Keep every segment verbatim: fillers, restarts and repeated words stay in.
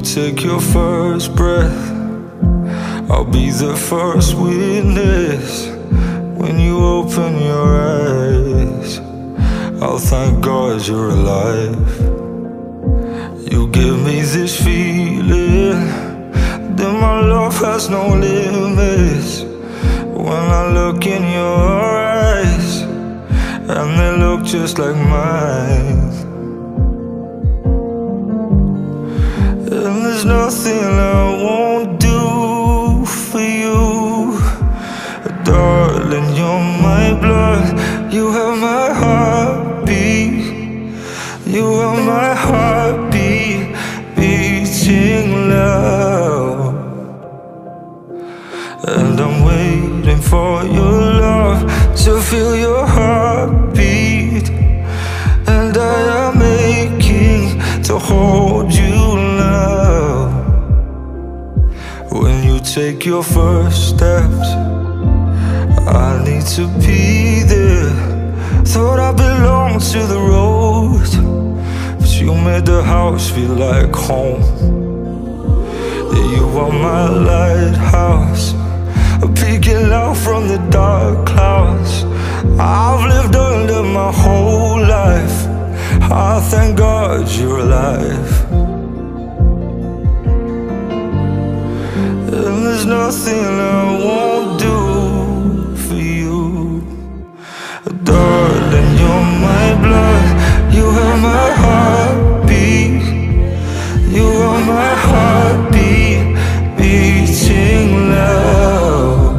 take your first breath, I'll be the first witness. When you open your eyes, I'll thank God you're alive. You give me this feeling that my love has no limits. When I look in your eyes, and they look just like mine, and there's nothing I won't do for you. Darling, you're my blood, you have my heartbeat. You have my heartbeat beating loud. And I'm waiting for your love to feel your heartbeat. And I am aching to hold you now. When you take your first steps, I need to be there. Thought I belonged to the road, but you made the house feel like home. You are my lighthouse, peeking out from the dark clouds. I've lived under my whole life, I thank God you're alive. And there's nothing I won't do for you. Darling, you're my blood, you have my heartbeat. You are my heartbeat beating loud.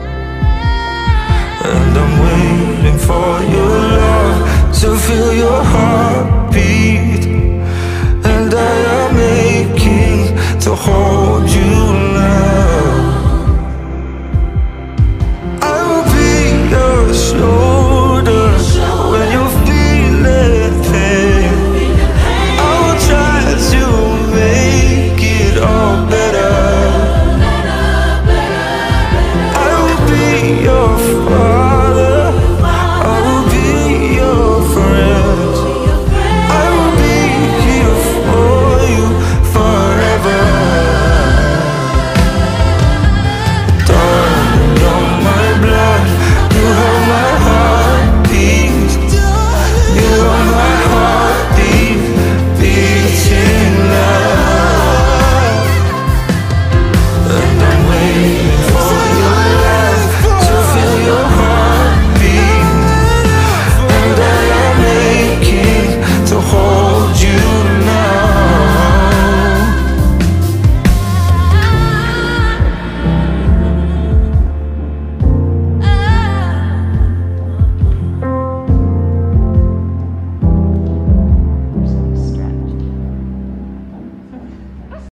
And I'm waiting for your love to feel your heartbeat. And I am aching to hold